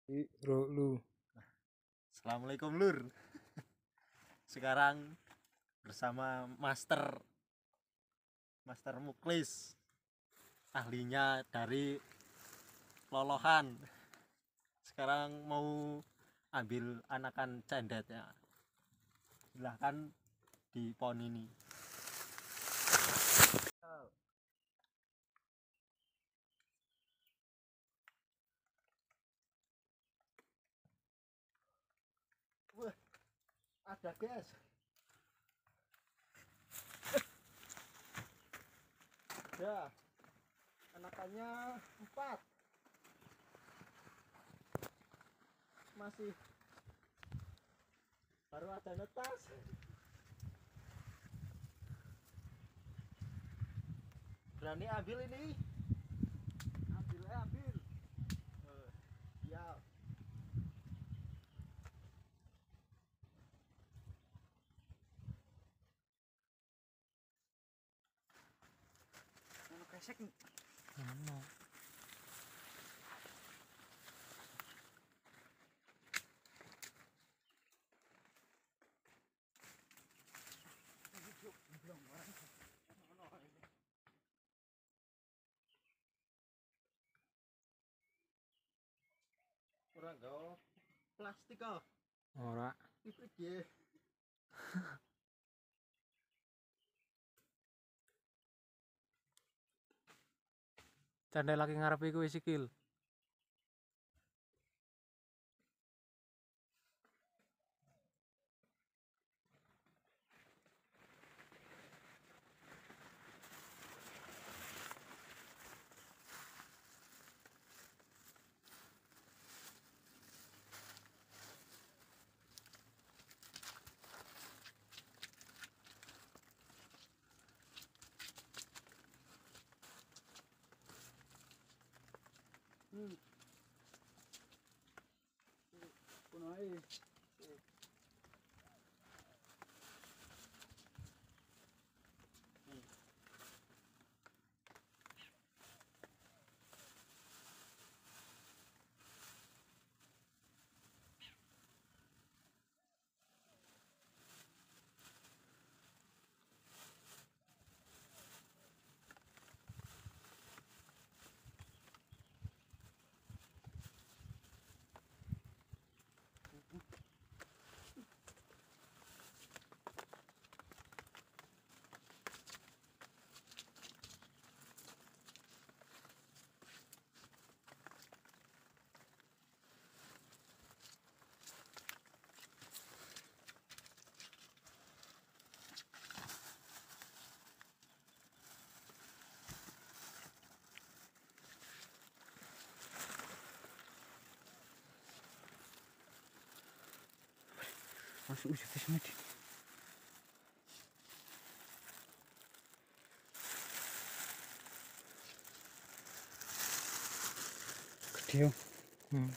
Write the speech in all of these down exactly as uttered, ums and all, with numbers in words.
Bro lu. Assalamualaikum Lur. Sekarang bersama Master Master Muklis, ahlinya dari Lolohan. Sekarang mau ambil anakan cendet ya. Silahkan di pohon ini. Wah, ada guys. Ya, anakannya empat. Masih baru ada netas. Berani ambil ini? Ambil ya, ambil. Uh, ya. Mana kesek nih? Mana? Ora nggawa plastik kok. Ora. Iki piye? Candai lagi ngarep iku wis sikil. Hmm. Punai. Masuk usia ke sini. Gede. Hmm.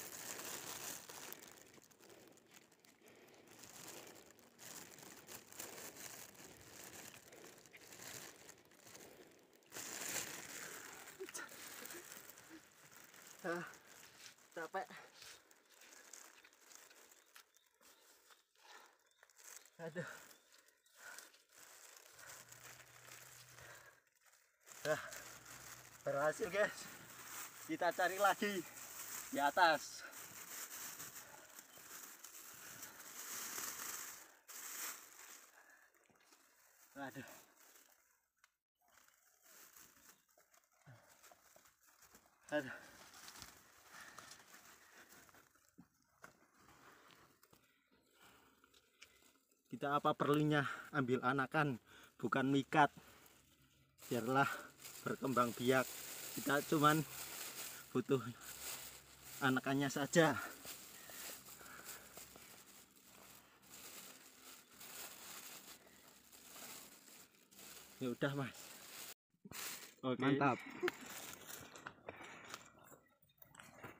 Ah, capek. Aduh. Nah, berhasil guys. Kita cari lagi di atas. Aduh. Aduh. Kita apa perlunya ambil anakan, bukan mikat. Biarlah berkembang biak. Kita cuman butuh anakannya saja. Ya udah mas. Oke. Mantap.